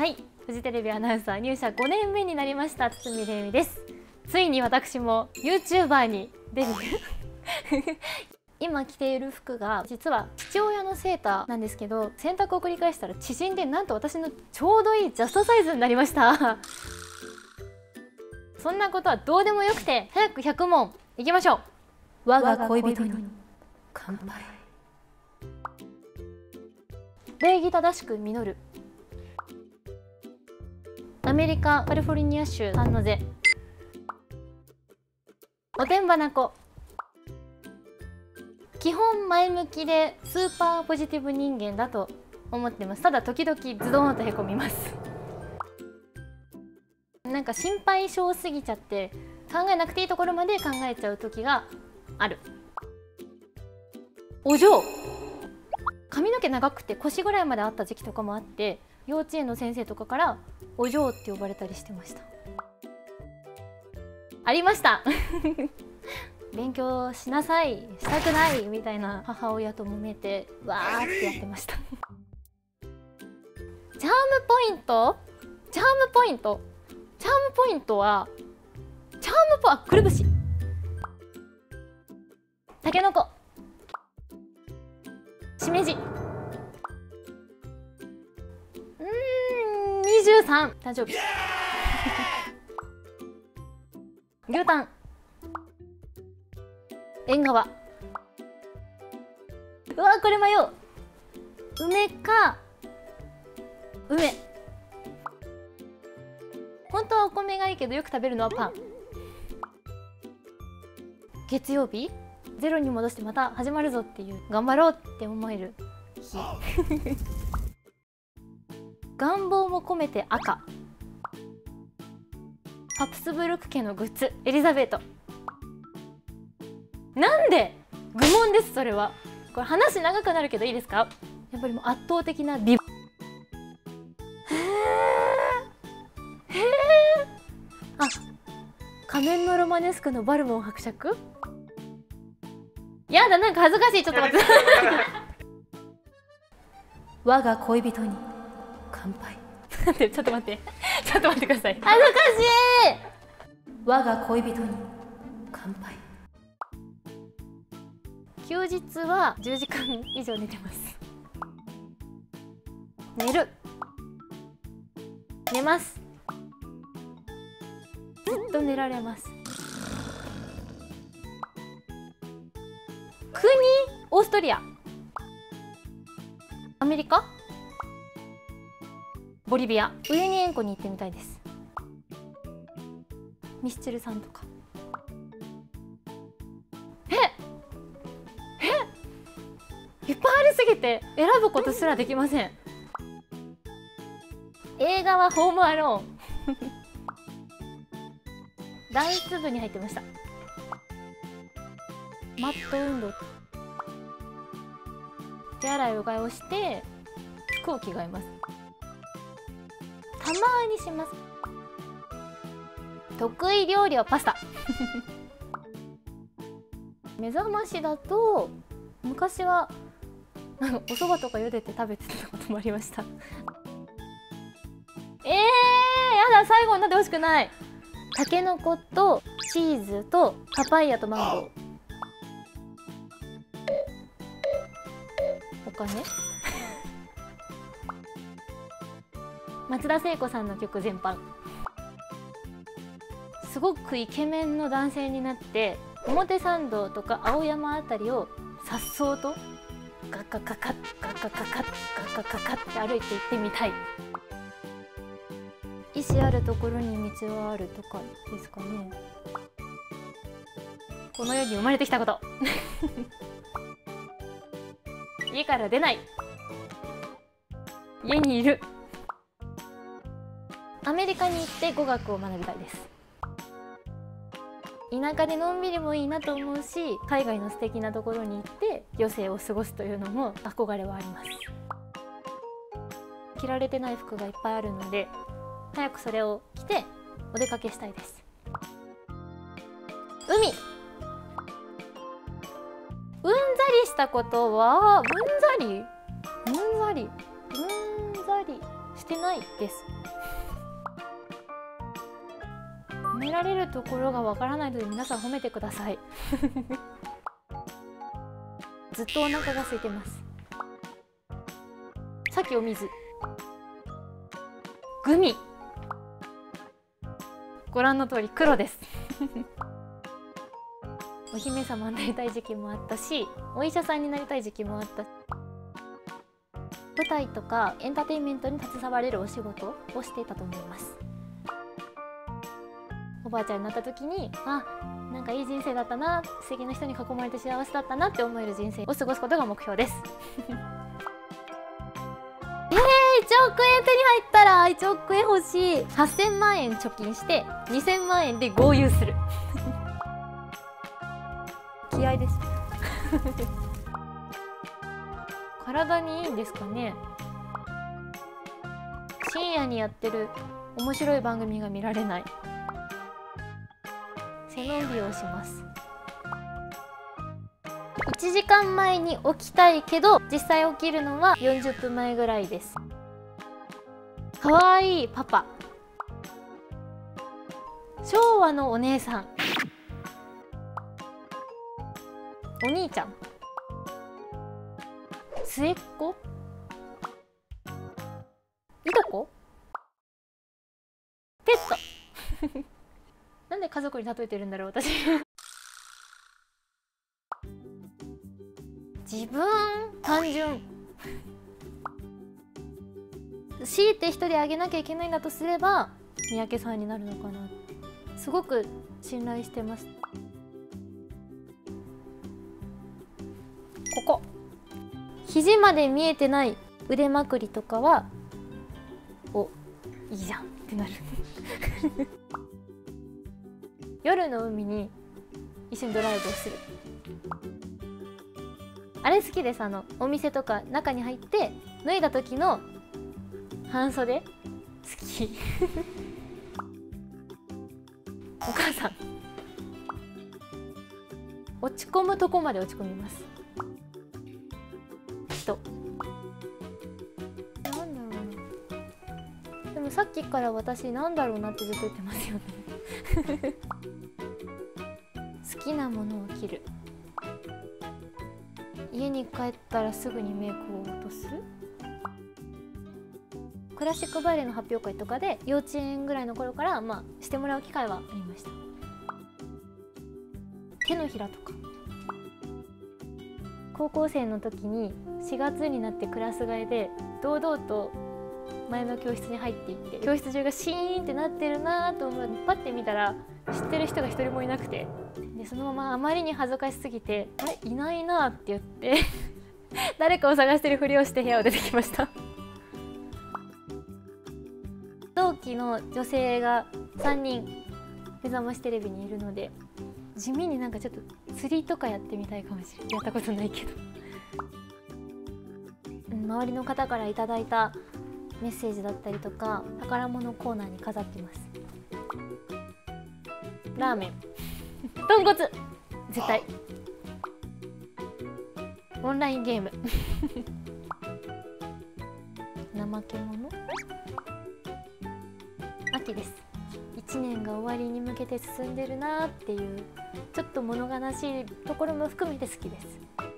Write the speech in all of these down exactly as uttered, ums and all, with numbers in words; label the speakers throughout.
Speaker 1: はい、フジテレビアナウンサー入社ごねんめになりました堤礼実です。ついに私も ユーチューバー にデビュー今着ている服が実は父親のセーターなんですけど、洗濯を繰り返したら縮んでなんと私のちょうどいいジャストサイズになりましたそんなことはどうでもよくて、早くひゃくもんいきましょう。我が恋人に乾杯。礼儀正しく実る。アメリカカリフォルニア州サンノゼ。おてんばな子。基本前向きでスーパーポジティブ人間だと思ってます。ただ時々ズドーンとへこみますなんか心配性すぎちゃって考えなくていいところまで考えちゃう時がある。お嬢。髪の毛長くて腰ぐらいまであった時期とかもあって、幼稚園の先生とかからお嬢って呼ばれたりしてましたありました勉強しなさい、したくないみたいな母親と揉めてわーってやってましたチャームポイントチャームポイントチャームポイントはチャームポあくるぶし、たけのこ、しめじ。うーんにじゅうさん誕生日牛タン、縁側。うわこれ迷う。梅か梅。本当はお米がいいけどよく食べるのはパン。月曜日ゼロに戻してまた始まるぞっていう、頑張ろうって思える日願望も込めて赤。ハプスブルク家のグッズエリザベート。なんで愚問です。それはこれ話長くなるけどいいですか。やっぱりもう圧倒的な美。へえへえ。あ、仮面のロマネスクのバルモン伯爵。やだ、なんか恥ずかしい。ちょっと待って我が恋人に乾杯待って、ちょっと待ってちょっと待ってください。恥ずかしい。我が恋人に乾杯。休日はじゅうじかん以上寝てます。寝る。寝ます。ずっと寝られます。国オーストリア、アメリカ、ボリビア、ウユニ塩湖に行ってみたいです。ミスチルさんとか。ええいっぱいありすぎて選ぶことすらできません。映画はホームアローンダンス部に入ってました。マット運動。手洗いうがいをして服を着替えます。たまにします。得意料理はパスタ目覚ましだと昔はなんかお蕎麦とか茹でて食べてたこともありましたえー、やだ、最後になってほしくない。たけのことチーズとパパイヤとマンゴー。お金松田聖子さんの曲全般。すごくイケメンの男性になって表参道とか青山あたりを颯爽とガッガッガッガッガッガッガッガッガッガッガッガッって歩いて行ってみたい。意志あるところに道はあるとかですかね。この世に生まれてきたこと家から出ない。家にいる。アメリカに行って語学を学びたいです。田舎でのんびりもいいなと思うし、海外の素敵なところに行って余生を過ごすというのも憧れはあります。着られてない服がいっぱいあるので早くそれを着てお出かけしたいです。海。うんざりしたことはうんざりうんざりうんざりしてないです。褒められるところがわからないので皆さん褒めてください。ずっとお腹が空いてます。さっきお水、グミ、ご覧の通り黒です。お姫様になりたい時期もあったし、お医者さんになりたい時期もあった。舞台とかエンターテインメントに携われるお仕事をしていたと思います。おばあちゃんになった時に、あ、なんかいい人生だったな、素敵な人に囲まれて幸せだったなって思える人生を過ごすことが目標です。えー、いちおく円手に入ったらいちおく円欲しい。はっせんまんえん貯金してにせんまんえんで豪遊する。気合です。体にいいんですかね。深夜にやってる面白い番組が見られない。背伸びをします。いちじかんまえに起きたいけど実際起きるのはよんじゅっぷんまえぐらいです。かわいいパパ、昭和のお姉さん、お兄ちゃん、末っ子、いとこ、ペット。なんで家族に例えてるんだろう私。自分単純。強いて一人あげなきゃいけないんだとすれば三宅さんになるのかな。すごく信頼してます。ここ肘まで見えてない腕まくりとかはお、いいじゃんってなる。夜の海に一緒にドライブをする。あれ好きです。あのお店とか中に入って脱いだ時の半袖好き。お母さん落ち込むとこまで落ち込みます。人なんだろうな。でもさっきから私なんだろうなってずっと言ってますよね。好きなものを着る。家に帰ったらすぐにメイクを落とす。クラシックバレエの発表会とかで幼稚園ぐらいの頃から、まあ、してもらう機会はありました。手のひらとか。高校生の時にしがつになってクラス替えで堂々と前の教室に入っていって教室中がシーンってなってるなと思うのにパッて見たら知ってる人が一人もいなくて、でそのままあまりに恥ずかしすぎて「あれいないな」って言って誰かを探してるふりをして部屋を出てきました。同期の女性がさんにん目覚ましテレビにいるので、地味になんかちょっと釣りとかやってみたいかもしれない。やったことないけど。周りの方からいただいたメッセージだったりとか宝物コーナーに飾ってます。ラーメン、豚骨絶対、オンラインゲーム、怠け者。秋です。いちねんが終わりに向けて進んでるなっていうちょっと物悲しいところも含めて好きです。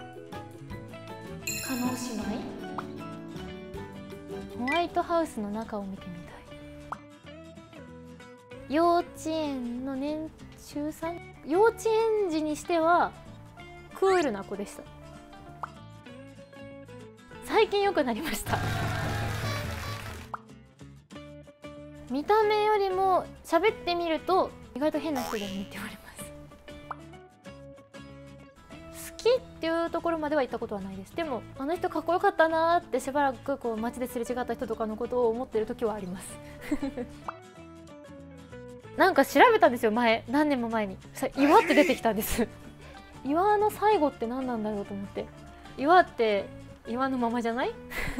Speaker 1: 叶姉妹、ホワイトハウスの中を見てみたい。幼稚園の年中さん、幼稚園児にしてはクールな子でした。最近良くなりました。見た目よりも喋ってみると意外と変な人だねって言われます。好きっていうところまでは行ったことはないです。でもあの人かっこよかったなーってしばらくこう街ですれ違った人とかのことを思ってる時はあります。なんか調べたんですよ前、何年も前に。さ岩って出てきたんです。岩の最後って何なんだろうと思って。岩って岩のままじゃない？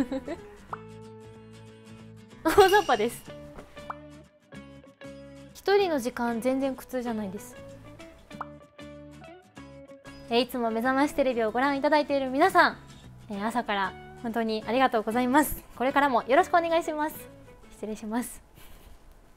Speaker 1: 大雑把です。一人の時間全然苦痛じゃないです。えいつも目覚ましテレビをご覧いただいている皆さん、え朝から本当にありがとうございます。 これからもよろしくお願いします。失礼します。